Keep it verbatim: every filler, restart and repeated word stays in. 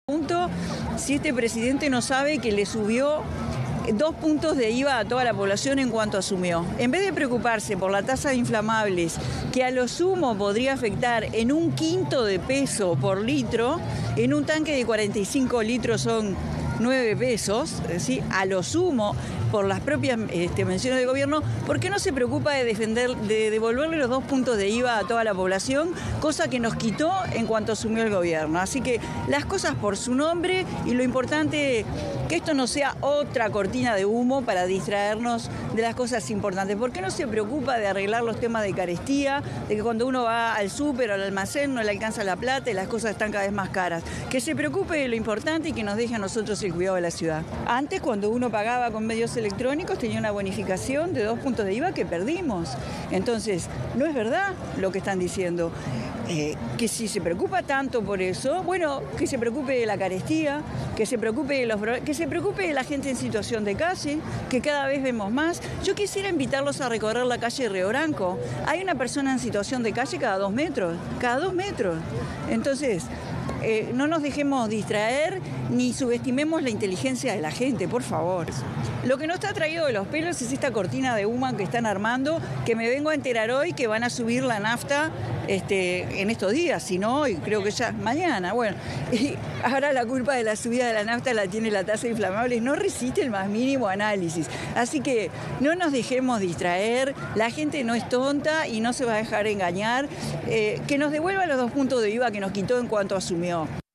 Punto, si este presidente no sabe que le subió dos puntos de I V A a toda la población en cuanto asumió. En vez de preocuparse por la tasa de inflamables, que a lo sumo podría afectar en un quinto de peso por litro, en un tanque de cuarenta y cinco litros son nueve pesos, ¿sí? A lo sumo, por las propias este, menciones del gobierno, ¿por qué no se preocupa de defender, de devolverle los dos puntos de I V A a toda la población, cosa que nos quitó en cuanto asumió el gobierno? Así que las cosas por su nombre, y lo importante que esto no sea otra cortina de humo para distraernos de las cosas importantes. ¿Por qué no se preocupa de arreglar los temas de carestía, de que cuando uno va al súper o al almacén no le alcanza la plata y las cosas están cada vez más caras? Que se preocupe de lo importante y que nos deje a nosotros el cuidado de la ciudad. Antes, cuando uno pagaba con medios electrónicos, tenía una bonificación de dos puntos de I V A que perdimos. Entonces, no es verdad lo que están diciendo. Eh, que si se preocupa tanto por eso, bueno, que se preocupe de la carestía, que se preocupe de los, que se preocupe de la gente en situación de calle, que cada vez vemos más. Yo quisiera invitarlos a recorrer la calle Río Branco. Hay una persona en situación de calle cada dos metros, cada dos metros. Entonces, Eh, no nos dejemos distraer ni subestimemos la inteligencia de la gente, por favor. Lo que no está traído de los pelos es esta cortina de humo que están armando, que me vengo a enterar hoy que van a subir la nafta este, en estos días, si no hoy, creo que ya mañana. Bueno, y ahora la culpa de la subida de la nafta la tiene la tasa de inflamables, no resiste el más mínimo análisis. Así que no nos dejemos distraer, la gente no es tonta y no se va a dejar engañar. Eh, que nos devuelva los dos puntos de I V A que nos quitó en cuanto asumió.